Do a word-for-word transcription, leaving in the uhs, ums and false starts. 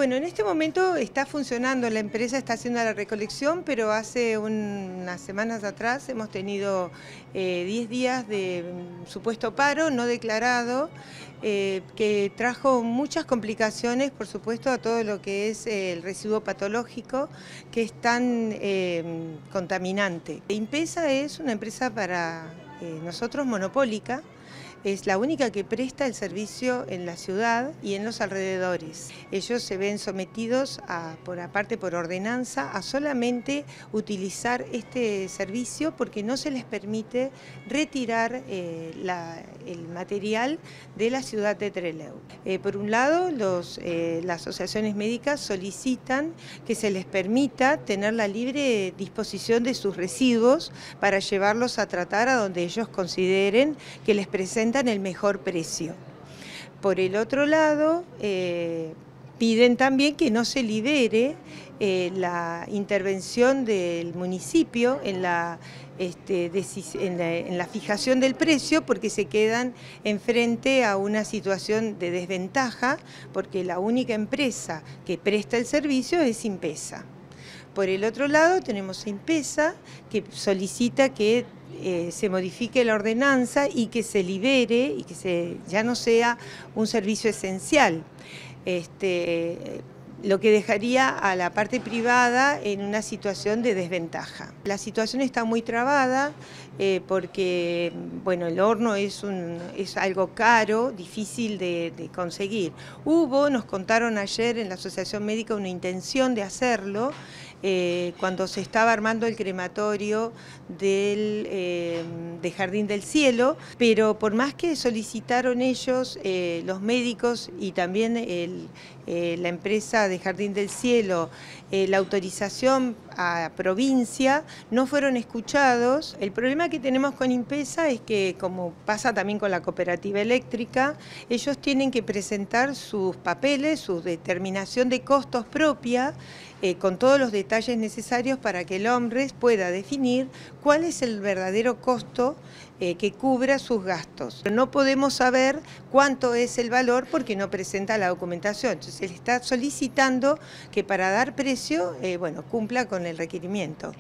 Bueno, en este momento está funcionando, la empresa está haciendo la recolección, pero hace unas semanas atrás hemos tenido eh, diez días de mm, supuesto paro no declarado, eh, que trajo muchas complicaciones, por supuesto, a todo lo que es el residuo patológico, que es tan eh, contaminante. Impesa es una empresa para eh, nosotros monopólica. Es la única que presta el servicio en la ciudad y en los alrededores. Ellos se ven sometidos, a, por aparte por ordenanza, a solamente utilizar este servicio porque no se les permite retirar eh, la, el material de la ciudad de Trelew. Eh, por un lado, los, eh, las asociaciones médicas solicitan que se les permita tener la libre disposición de sus residuos para llevarlos a tratar a donde ellos consideren que les presentan el mejor precio. Por el otro lado, eh, piden también que no se libere eh, la intervención del municipio en la, este, en, la, en la fijación del precio, porque se quedan enfrente a una situación de desventaja, porque la única empresa que presta el servicio es Impesa. Por el otro lado tenemos a Impesa, que solicita que eh, se modifique la ordenanza y que se libere y que se, ya no sea un servicio esencial, este, lo que dejaría a la parte privada en una situación de desventaja. La situación está muy trabada eh, porque bueno, el horno es, un, es algo caro, difícil de, de conseguir. Hubo, nos contaron ayer en la Asociación Médica, una intención de hacerlo, Eh, cuando se estaba armando el crematorio del, eh, de Jardín del Cielo, pero por más que solicitaron ellos, eh, los médicos y también el, eh, la empresa de Jardín del Cielo, eh, la autorización a provincia, no fueron escuchados. El problema que tenemos con Impesa es que, como pasa también con la cooperativa eléctrica, ellos tienen que presentar sus papeles, su determinación de costos propia, eh, con todos los detalles necesarios para que el OMRES pueda definir cuál es el verdadero costo eh, que cubra sus gastos. No podemos saber cuánto es el valor porque no presenta la documentación. Entonces, él está solicitando que para dar precio, eh, bueno, cumpla con el requerimiento.